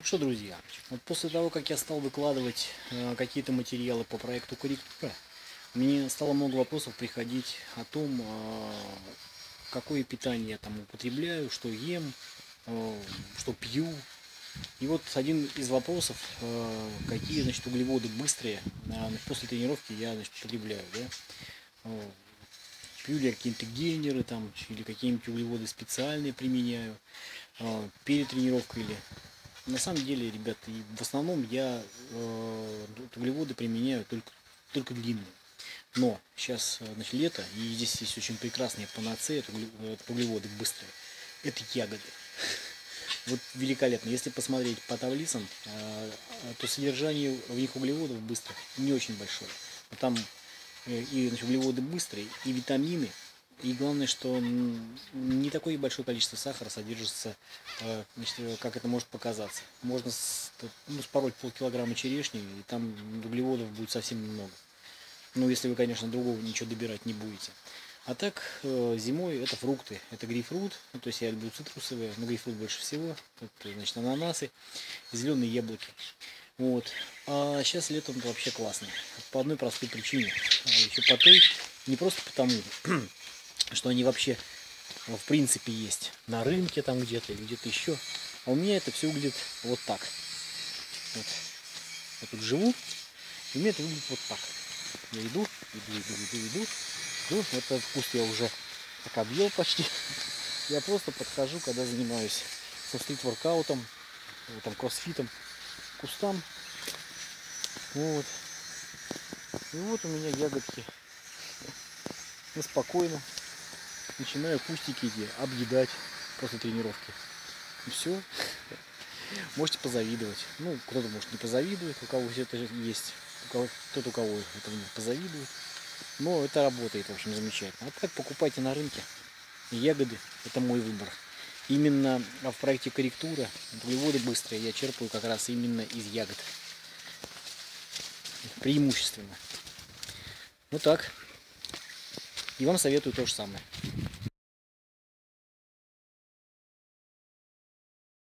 Что, друзья, вот после того, как я стал выкладывать какие-то материалы по проекту корректура, мне стало много вопросов приходить о том, какое питание я там употребляю, что ем, что пью. И вот один из вопросов, какие, значит, углеводы быстрые после тренировки я, значит, потребляю, да? Пью ли я какие-то гейнеры там, или какие-нибудь углеводы специальные применяю перед тренировкой или на самом деле, ребята, и в основном я углеводы применяю только длинные. Но сейчас, значит, лето, и здесь есть очень прекрасные панацеи, это углеводы быстрые. Это ягоды. Вот великолепно. Если посмотреть по таблицам, то содержание в них углеводов быстрых не очень большое. Там и, значит, углеводы быстрые, и витамины, и главное, что не такое большое количество сахара содержится, значит, как это может показаться. Можно спороть полкилограмма черешни, и там углеводов будет совсем немного. Ну, если вы, конечно, другого ничего добирать не будете. А так, зимой это фрукты. Это грейпфрут, ну, то есть я люблю цитрусовые, но грейпфрут больше всего. Это, значит, ананасы, зеленые яблоки. Вот. А сейчас летом вообще классно. По одной простой причине. Еще по той, не просто потому, что они вообще в принципе есть на рынке там где-то или где-то еще. А у меня это все выглядит вот так. Вот. Я тут живу, и у меня это выглядит вот так. Я иду. Ну, вот этот куст я уже так объел почти. Я просто подхожу, когда занимаюсь со стрит-воркаутом, там, кроссфитом, к кустам. Вот. И вот у меня ягодки. Я спокойно начинаю кустики эти объедать после тренировки. И все. Можете позавидовать. Ну, кто-то может не позавидует, у кого все это есть. Кто-то у кого это не позавидует. Но это работает, в общем, замечательно. А так покупайте на рынке. Ягоды – это мой выбор. Именно в проекте корректура углеводы быстрые я черпаю как раз именно из ягод. Преимущественно. Вот так. И вам советую то же самое.